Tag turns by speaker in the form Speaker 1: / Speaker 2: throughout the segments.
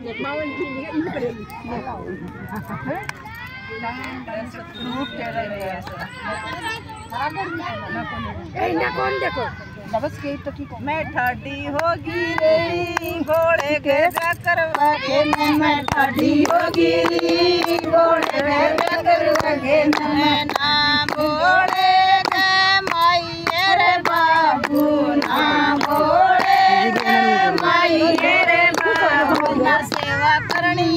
Speaker 1: मैं ठाडी होगी रे घोड़े के करवा के मैं ठाडी होगी रे घोड़े के करवा के मैं ना बोले के माई रे बाबू ना बोले के माई रे बाबू ना सेवा करनी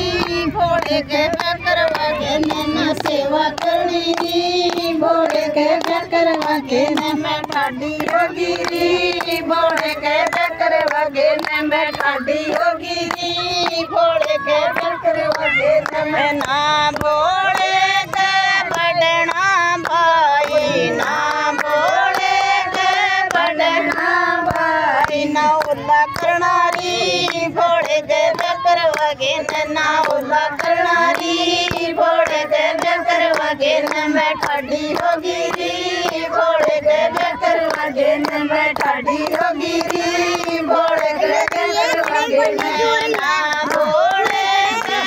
Speaker 1: घोड़े के करवा के ना सेवा करनी घोड़े के करवा के मैं ठाडी होगी री घोड़े के करवा के मैं ठाडी होगी री घोड़े के करवा के मैं ना बोले के बढ़ना भाई ना बोले के बढ़ना भाई ना उल्ला करना री घोड़े के करवा के ना उल्ला करना री घोड़े के करवा के मैं ठाडी होगी री घोड़े के करवा के मैं ठाडी होगी री घोड़े के करवा के ना बोले के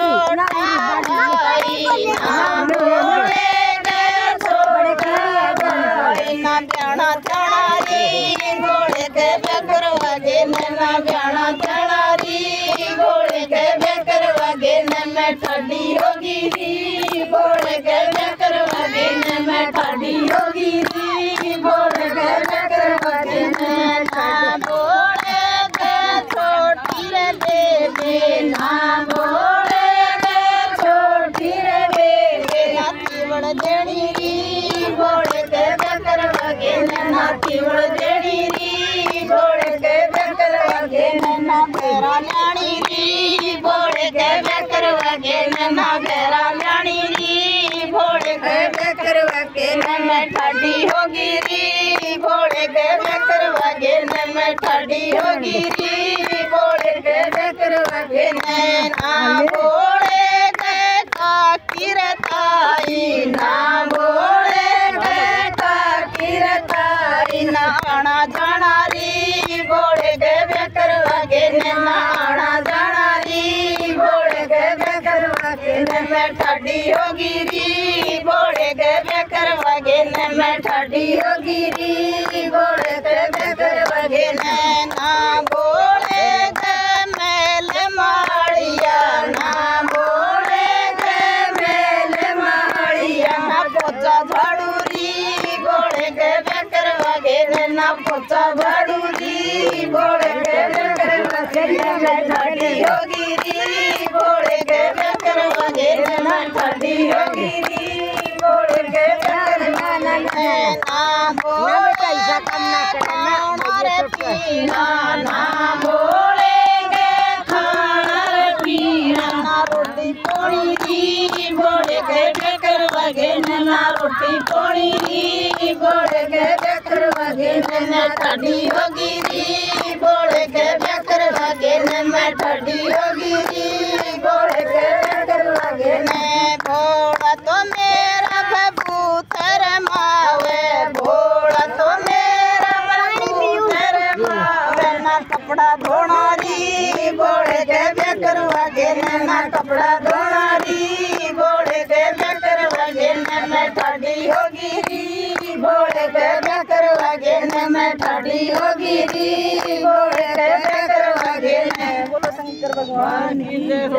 Speaker 1: छोटा भाई ना बोले के छोटा भाई ना प्याना चढ़ा री घोड़े के करवा के ना प्याना चढ़ा री घोड़े के करवा के मैं ठाडी होगी री घोड़े के करवा के मैं ठाडी होगी री घोड़े के करवा के ना बोले के छोटी रे बेबे ना बोले के छोटी रे बेबे नाती बड़ देनी री घोड़े के करवा के नाती बड़ देनी री घोड़े के करवा के ना फेरा लानी री घोड़े के करवा के ना फेरा लानी री घोड़े के करवा के मैं ठाडी होगी री घोड़े के करवा के मैं ठाडी होगी री घोड़े के करवा के ना बोले के काकी रताई ना बोले के काकी रताई ना आना जाना री घोड़े के करवा के ना आना जाना री घोड़े के करवा के मैं ठाडी होगी री घोड़े के करवा के मैं ठाडी होगी री घोड़े के करवा के ना बोले के मेल माड़िया ना बोले के मेल माड़िया ना पोचा झाड़ू री घोड़े के करवा के ना पोचा झाड़ू री घोड़े के करवा के मैं ठाडी होगी री घोड़े के करवा के मैं ठाडी होगी री घोड़े के करवा ना बोले खाना रे पीना ना बोले के खाना रे पीना ना रोटी पोड़ी री घोड़े के करवा के ना रोटी पोड़ी री घोड़े के करवा के मैं ठाडी होगी री घोड़े के करवा के मैं ठाडी होगी री घोड़े के करवा के घोड़ा तो मेरा कबूतर मावे घोड़ा तो मेरा कबूतर मावे ना कपड़ा धोना री घोड़े के करवा के ना कपड़ा धोना री घोड़े के करवा के मैं ठाडी होगी री घोड़े के करवा के मैं ठाडी होगी री घोड़े के करवा के बोलो शंकर भगवान की जय।